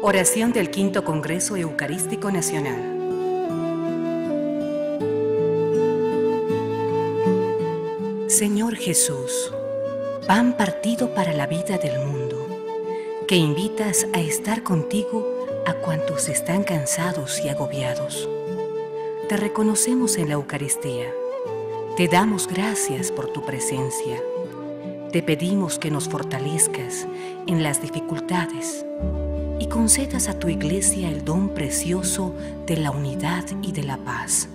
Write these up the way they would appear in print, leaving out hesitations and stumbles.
Oración del Quinto Congreso Eucarístico Nacional. Señor Jesús, pan partido para la vida del mundo, que invitas a estar contigo a cuantos están cansados y agobiados. Te reconocemos en la Eucaristía. Te damos gracias por tu presencia. Te pedimos que nos fortalezcas en las dificultades y concedas a tu Iglesia el don precioso de la unidad y de la paz.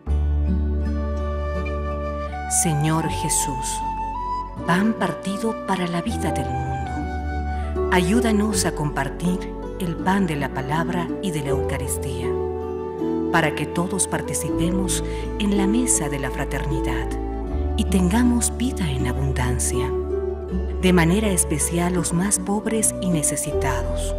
Señor Jesús, pan partido para la vida del mundo, ayúdanos a compartir el pan de la palabra y de la Eucaristía, para que todos participemos en la mesa de la fraternidad y tengamos vida en abundancia, de manera especial los más pobres y necesitados.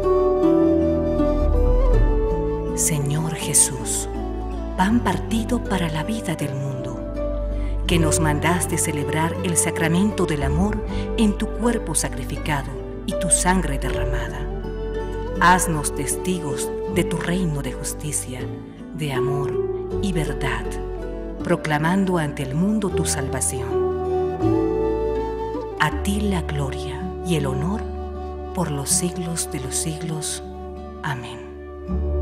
Señor Jesús, pan partido para la vida del mundo, que nos mandaste celebrar el sacramento del amor en tu cuerpo sacrificado y tu sangre derramada. Haznos testigos de tu reino de justicia, de amor y verdad, proclamando ante el mundo tu salvación. A ti la gloria y el honor por los siglos de los siglos. Amén.